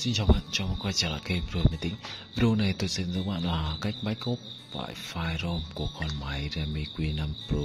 Xin chào bạn, chào mừng quay trở lại kênh Pro Máy Tính. Video này tôi sẽ hướng bạn là cách backup lại file ROM của con máy Redmi Q5 Pro,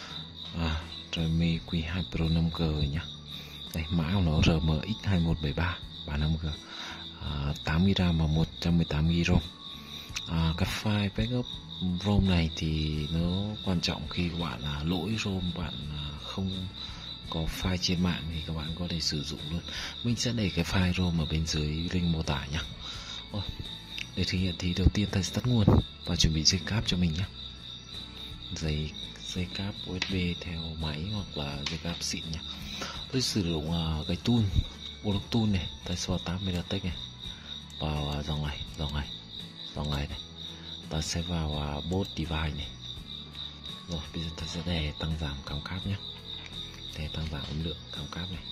Redmi Q2 Pro 5G nhé. Đây, mã của nó RMX2173 35G, 8GB RAM và 118GB ROM. Cái file backup ROM này thì nó quan trọng khi các bạn lỗi ROM bạn không có file trên mạng thì các bạn có thể sử dụng luôn. Mình sẽ để cái file ROM ở bên dưới link mô tả nhé. Để thực hiện thì đầu tiên ta sẽ tắt nguồn và chuẩn bị dây cáp cho mình nhé. Dây cáp USB theo máy hoặc là dây cáp xịn nhé. Tôi sử dụng cái tool Block tool này, ta sẽ vào 8 MediaTek này, vào dòng này này, ta sẽ vào boot device này. Rồi bây giờ ta sẽ để tăng giảm cảm cáp nhé, để tăng giảm âm lượng cảm cáp này.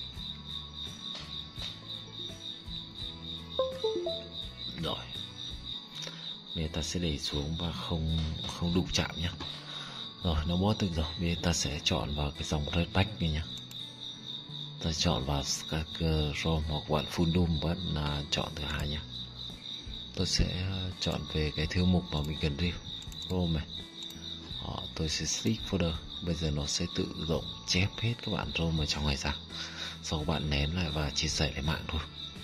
Rồi bây giờ ta sẽ để xuống và không đụng chạm nhé. Rồi nó bó được rồi, bây giờ ta sẽ chọn vào cái dòng Redback này nhé. Ta chọn vào các ROM hoặc bạn full DOM, bạn chọn thứ hai nhé. Tôi sẽ chọn về cái thư mục mà mình cần review ROM này. Tôi sẽ stick folder. Bây giờ nó sẽ tự động chép hết các bạn ROM ở trong này ra, sau các bạn nén lại và chia sẻ lên mạng thôi.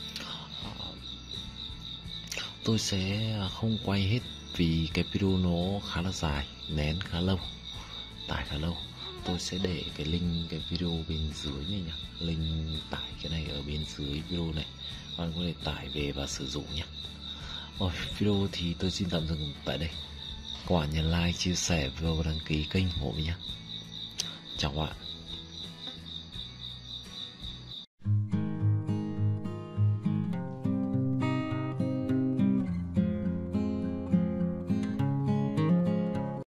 Tôi sẽ không quay hết vì cái video nó khá là dài, nén khá lâu, tải khá lâu. Tôi sẽ để cái link cái video bên dưới này nhé, link tải cái này ở bên dưới video này, bạn có thể tải về và sử dụng nhé. Rồi video thì tôi xin tạm dừng tại đây. Các bạn nhấn like, chia sẻ và đăng ký kênh ủng hộ mình nhé. Chào các bạn.